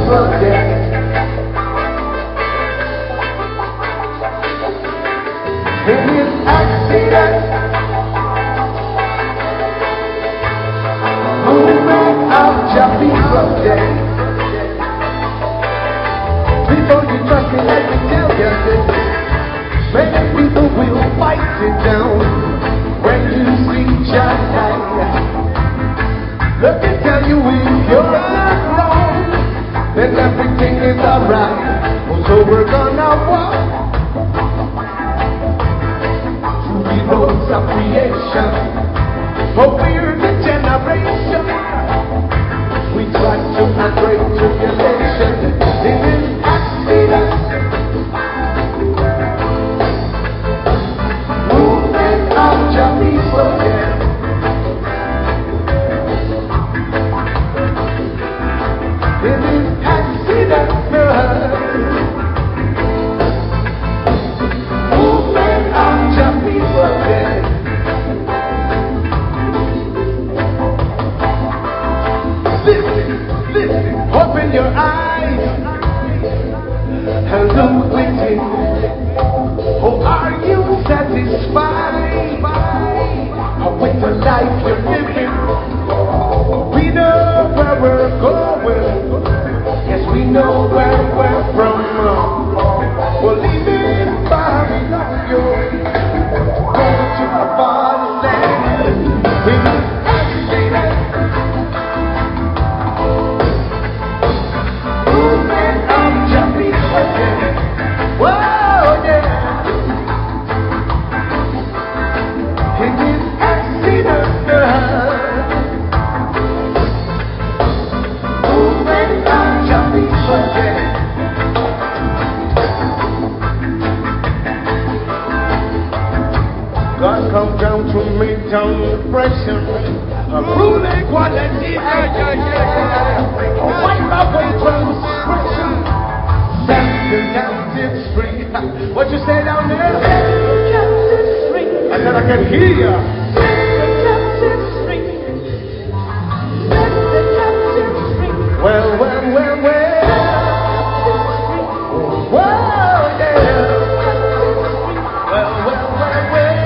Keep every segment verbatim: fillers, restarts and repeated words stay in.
peaceful day. In this accident, movement of your peaceful day. Before you trust me, let me tell you this. Many people will fight it down when you see your light. Let me tell you, if you're not wrong, then everything is alright. So we're gonna walk through the roads of creation, but we're the generation. We try to avoid tribulation in this accident. Movement of your people, yeah. In this accident, movement of your people, yeah. Listen, listen, open your eyes and look within. Oh, are you satisfied with the life you're living? We know where we're going. Yes, we know where we're from. We're leaving behind you, going to the fatherland. We must say that. Movement of your people, yeah. Whoa, yeah. In this accident, movement of your people, yeah. God come down to make down the pressure, a ruling quality, yeah, yeah, yeah. A wipe away transgression, set the captives free. What you say down there? Set the captives free. I said I can hear you. Set the captives free. Set the captives free. Well, well, well, well. Well, yeah. Well, well, well, well.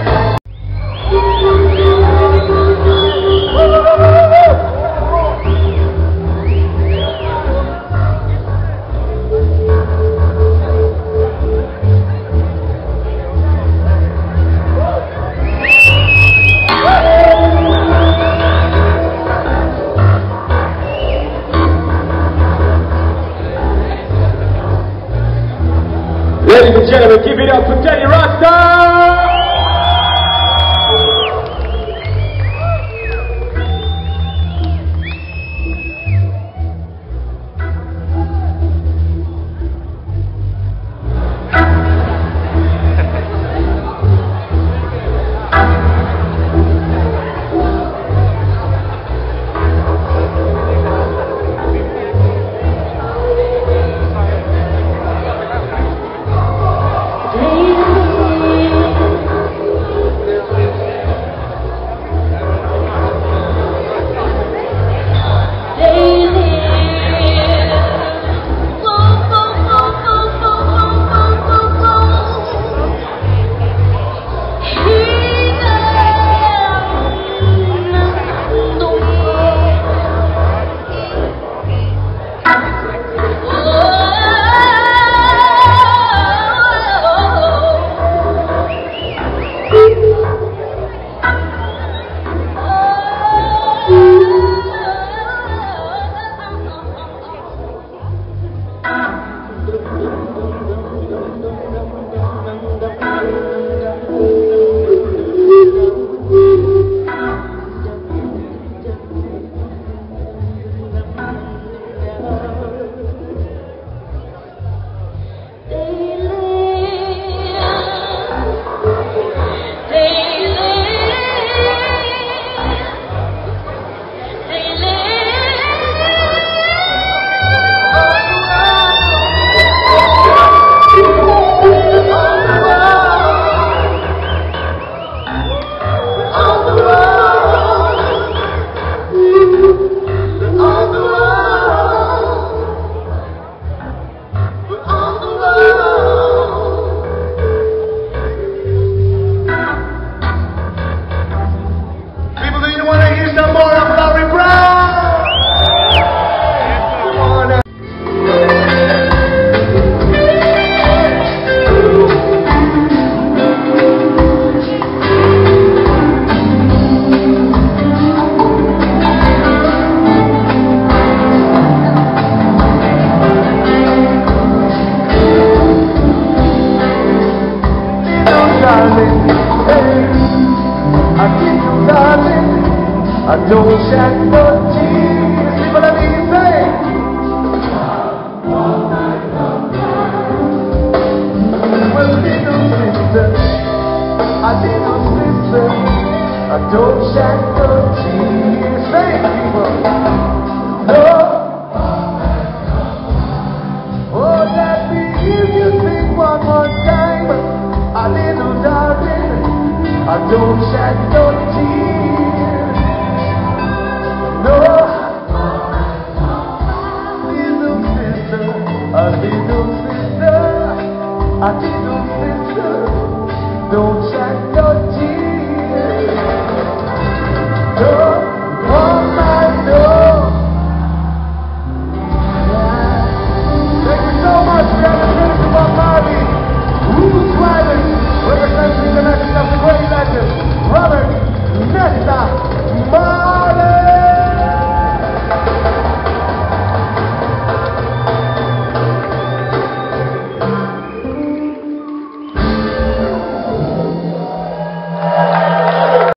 Ladies and gentlemen, give it up for Teddy Rasta! Day darling. Hey, I little darling. I don't shed no tears. See what I mean? Say. Well, little sister, a little sister, I don't shed no tears. Say, people. No. Oh, let me hear you sing one more time. A little darling, I don't shed no tears. No, little sister, a little sister, a little sister, don't shed